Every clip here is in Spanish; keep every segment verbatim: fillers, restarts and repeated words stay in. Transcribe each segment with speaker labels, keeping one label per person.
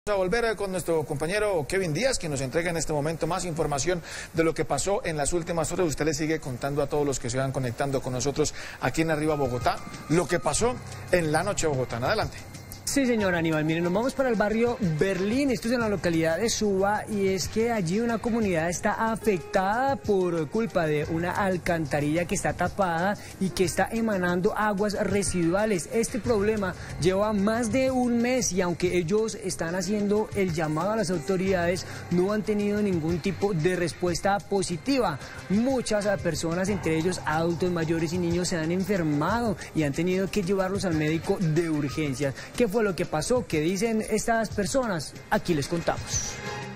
Speaker 1: Vamos a volver con nuestro compañero Kevin Díaz, quien nos entrega en este momento más información de lo que pasó en las últimas horas. Usted le sigue contando a todos los que se van conectando con nosotros aquí en Arriba Bogotá lo que pasó en la noche bogotana. Adelante.
Speaker 2: Sí, señor Aníbal, miren, nos vamos para el barrio Berlín, esto es en la localidad de Suba, y es que allí una comunidad está afectada por culpa de una alcantarilla que está tapada y que está emanando aguas residuales. Este problema lleva más de un mes y aunque ellos están haciendo el llamado a las autoridades, no han tenido ningún tipo de respuesta positiva. Muchas personas, entre ellos adultos mayores y niños, se han enfermado y han tenido que llevarlos al médico de urgencias. ¿Qué fue lo que pasó? ¿Qué dicen estas personas? Aquí les contamos.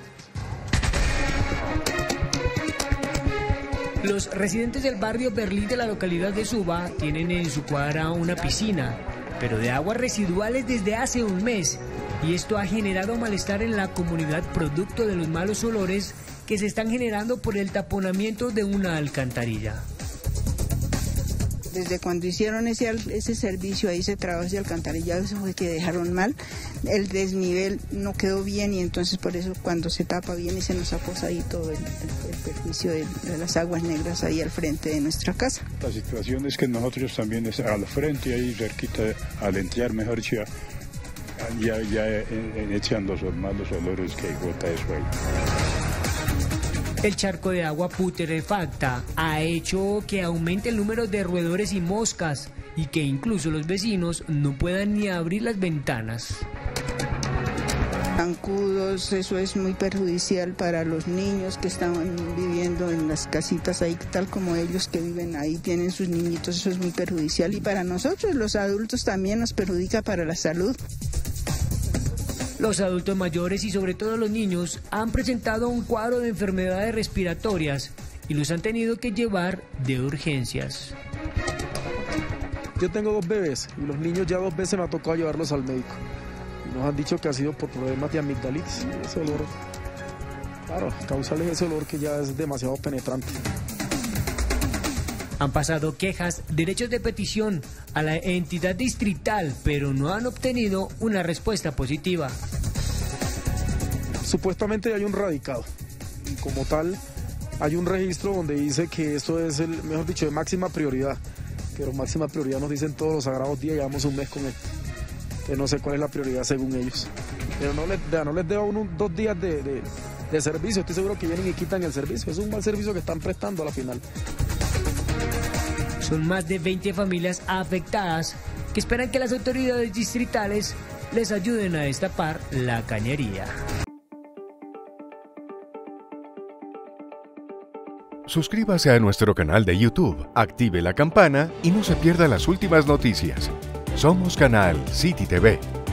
Speaker 2: Los residentes del barrio Berlín de la localidad de Suba tienen en su cuadra una piscina, pero de aguas residuales desde hace un mes, y esto ha generado malestar en la comunidad producto de los malos olores que se están generando por el taponamiento de una alcantarilla.
Speaker 3: Desde cuando hicieron ese, ese servicio, ahí ese trabajo de alcantarillado, eso fue que dejaron mal, el desnivel no quedó bien y entonces por eso cuando se tapa bien y se nos aposa ahí todo el, el, el perjuicio de, de las aguas negras ahí al frente de nuestra casa.
Speaker 4: La situación es que nosotros también es al frente, ahí cerquita, al entrar mejor ya, ya, ya echan los malos olores que bota eso ahí.
Speaker 2: El charco de agua putrefacta ha hecho que aumente el número de roedores y moscas y que incluso los vecinos no puedan ni abrir las ventanas.
Speaker 3: Zancudos, eso es muy perjudicial para los niños que están viviendo en las casitas ahí, tal como ellos que viven ahí, tienen sus niñitos, eso es muy perjudicial. Y para nosotros, los adultos, también nos perjudica para la salud.
Speaker 2: Los adultos mayores y sobre todo los niños han presentado un cuadro de enfermedades respiratorias y los han tenido que llevar de urgencias.
Speaker 5: Yo tengo dos bebés y los niños ya dos veces me ha tocado llevarlos al médico. Y nos han dicho que ha sido por problemas de amigdalitis. Ese olor, claro, causarles ese olor que ya es demasiado penetrante.
Speaker 2: Han pasado quejas, derechos de petición a la entidad distrital, pero no han obtenido una respuesta positiva.
Speaker 5: Supuestamente hay un radicado, y como tal hay un registro donde dice que esto es, el, mejor dicho, de máxima prioridad, pero máxima prioridad nos dicen todos los sagrados días, llevamos un mes con él, que no sé cuál es la prioridad según ellos, pero no les, no les debo unos dos días de, de, de servicio, estoy seguro que vienen y quitan el servicio, es un mal servicio que están prestando a la final.
Speaker 2: Son más de veinte familias afectadas que esperan que las autoridades distritales les ayuden a destapar la cañería.
Speaker 6: Suscríbase a nuestro canal de YouTube, active la campana y no se pierda las últimas noticias. Somos Canal City T V.